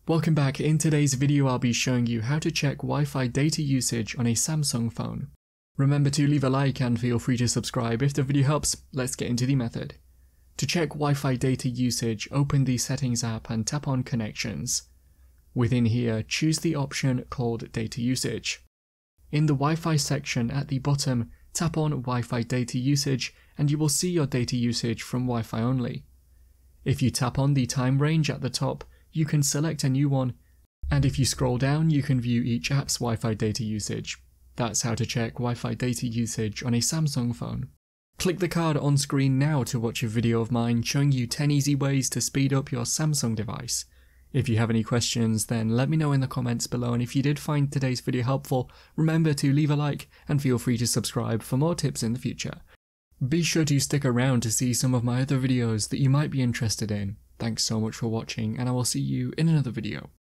Welcome back. In today's video I'll be showing you how to check Wi-Fi data usage on a Samsung phone. Remember to leave a like and feel free to subscribe if the video helps. Let's get into the method. To check Wi-Fi data usage, open the Settings app and tap on Connections. Within here, choose the option called Data Usage. In the Wi-Fi section at the bottom, tap on Wi-Fi data usage and you will see your data usage from Wi-Fi only. If you tap on the time range at the top, you can select a new one, and if you scroll down you can view each app's Wi-Fi data usage. That's how to check Wi-Fi data usage on a Samsung phone. Click the card on screen now to watch a video of mine showing you 10 easy ways to speed up your Samsung device. If you have any questions then let me know in the comments below, and if you did find today's video helpful, remember to leave a like and feel free to subscribe for more tips in the future. Be sure to stick around to see some of my other videos that you might be interested in. Thanks so much for watching, and I will see you in another video.